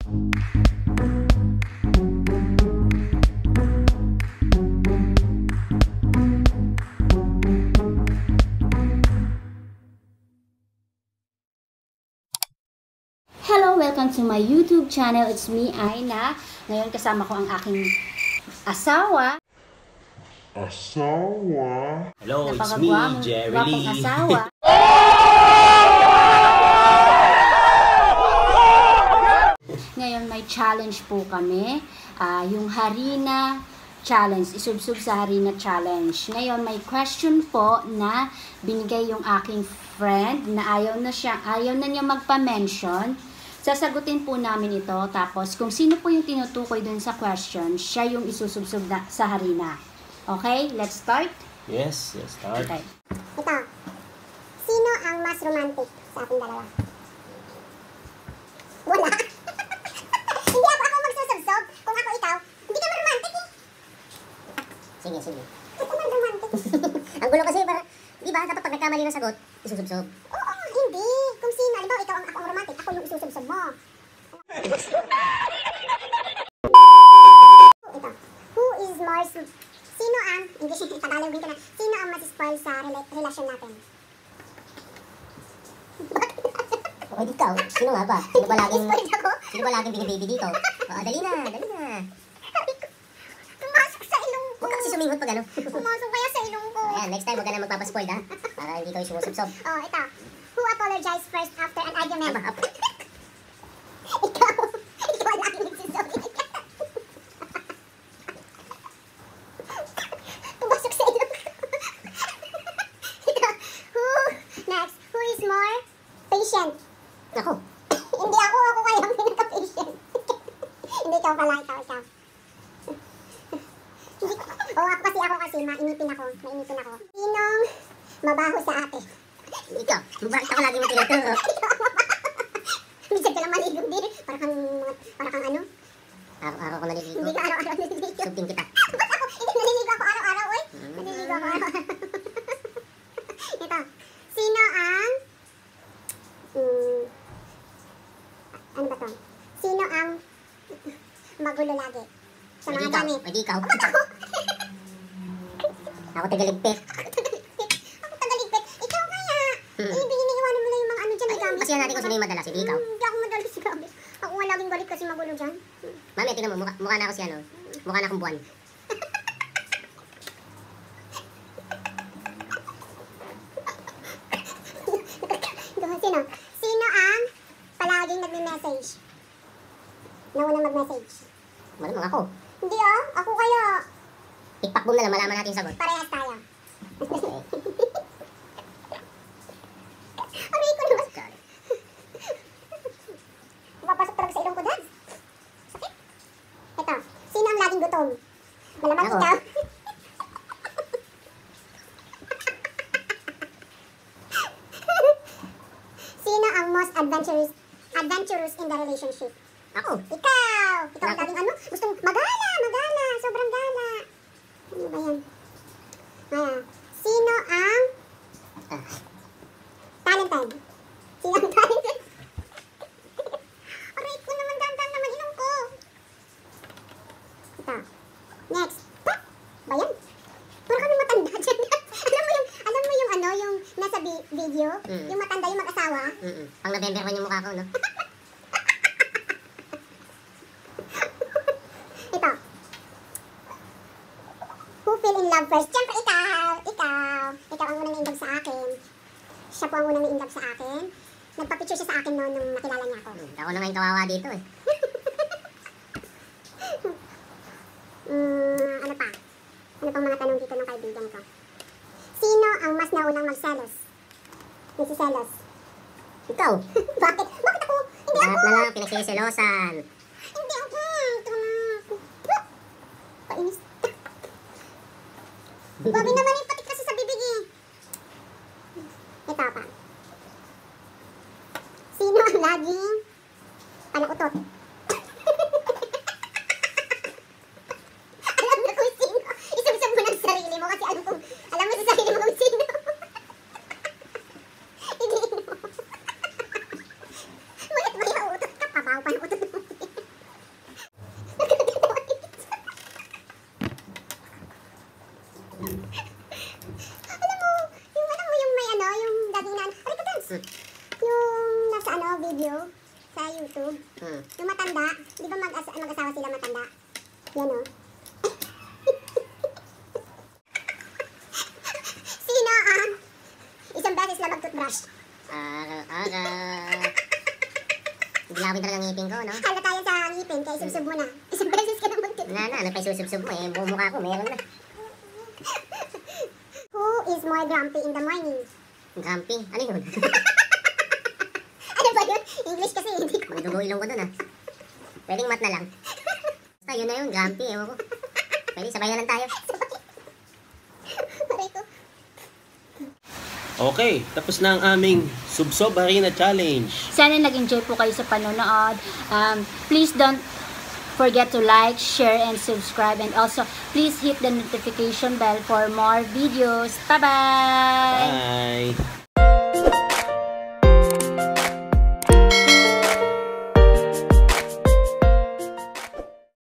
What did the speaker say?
Hello! Welcome to my YouTube channel. It's me, Aina. Ngayon kasama ko ang aking asawa. Hello, it's me, Jerry Lee. Asawa. Ngayon may challenge po kami. Yung Harina challenge. Isubsub sa Harina challenge. Ngayon may question po na binigay yung aking friend na ayaw na niya magpa-mention. Sasagutin po namin ito. Tapos kung sino po yung tinutukoy dun sa question, siya yung isusubsub sa Harina. Okay? Let's start? Yes, let's start. Okay. Ito. Sino ang mas romantic sa ating dalawa? Wala. Hindi ako magsusubsob. Kung ako ikaw, hindi ka romantic eh. Sige, sige. Ito man romantic. Ang gulo kasi, di ba, dapat pag nagkamali ng sagot, isusubsob. Oo, hindi. Kung sino, alimbawa ikaw ako ang romantic, ako yung isusubsob mo. Ito. Who is more sino ang, English, Tagalog din ka na, sino ang mas spoil sa relasyon natin? O, ikaw, sino nga ba? Sino ba laging, Spoiled ako? sino ba laging binibaby dito? Dali na, dali na. Pumasok sa ilong ko. Huwag ka kasi suminghot pag ano. Pumasok kaya sa ilong ko. Ayan, next time, huwag ka na magpapaspoiled ha. Para hindi ka isusubsob. Oh, ito. Who apologized first after an argument? Aba, Ikaw. Ikaw ang lagi nagsisorry. Pumasok sa ilong ko. Ito. Next. Who is more patient? Ako. Hindi ako kaya ang pinaka-patient. Hindi ikaw pala, ikaw. Ako kasi, mainitin ako. Sinong mabaho sa ate? Ikaw, bakit ako lagi mo tinuturo? Minsan ka lang maligo din. Para kang ano? Araw-araw ko naliligo. Hindi ka araw-araw naliligo. Subting kita. Hindi naliligo ako araw-araw, oy. Naliligo ako araw-araw. Ito. Sino ang... ano ba to? Sino ang magulo lagi? Sa mga gamit. Pwede ikaw. Ako. Ako tagaligpit. Ako tagaligpit. Ikaw kaya. Iniiwanan mo na yung mga ano dyan, may gamit. Kasi natin kung sino yung madalas, hindi ikaw. Hindi ako madalas sa gamit. Ako nga laging galit kasi magulo dyan. Mami, tingnan mo, mukha na ako si ano. Mukha na akong buwan. Sino? Sino ang palaging nagme-message? Nauna mag-message. Malamang ako. Hindi ah. Ako kaya. Tikpak-boom na lang, malaman natin yung sagot. Parehas tayo. Aray ko naman. Papasok talaga sa ilong ko, Dad. Sakit. Ito. Sino ang laging gutom? Malamang Ako. ikaw. Sino ang most adventurous in the relationship? Ako. Ikaw! Ikaw ang Ako. laging ano? Gustong magala! Sobrang gala. Ano ba yan? Sino ang talented? Sino ang talented? Aray ko naman, dandan naman ilong ko. Ito. Next. Ba yan? Para kami matanda dyan. alam mo yung ano, yung nasa video? Yung matanda yung mag-asawa? Pang November 1 yung mukha ko, no? Ito. Who fell in love first? Siyempre ikaw. Ikaw ang unang na-inlove sa akin. Siya po ang unang na-inlove sa akin. Nagpa-picture siya sa akin noon nung nakilala niya ako. Ako na nga yung kawawa dito eh. Ano pa? Ano pang mga tanong dito ng kaibigan ko? Sino ang mas naunang magselos? Nagsiselos? Ikaw. Bakit? Bakit ako? Hindi Lahat ako! na lang pinagsisilosan. Hindi ako! Ito na. Painis. Babi naman yung patik kasi sa bibig eh. Ito pa. Sino ang laging panautot? Alam na kung sino. Isubsob mo ng sarili mo kasi alam mo sa sarili mo kung sino. Hindi mo. Mayat-maya utot ka. Pabaw pa ng utot mo. Yung matanda, di ba mag-asawa sila matanda? Yan o. Sino ang isang beses lang mag-toothbrush? Bilawin talaga ang ngipin ko, no? Halata yan sa ngipin, kaya subsub mo na. Isang beses ka lang mag-toothbrush. Ano pa isusubsub mo eh. Buong mukha ko, meron na. Who is more grumpy in the morning? Grumpy? Ano yun? Ano ba yun? English kasi, hindi ko. Magdugo ilong ko dun ah. Pwedeng mat na lang. Basta yun na yun, grumpy. Ewan ko. Pwede, sabay na lang tayo. Aray ko. Okay, tapos na ang aming Subsub Harina Challenge. Sana nag-enjoy po kayo sa panonood. Please don't forget to like, share, and subscribe. And also, please hit the notification bell for more videos. Bye-bye! Bye!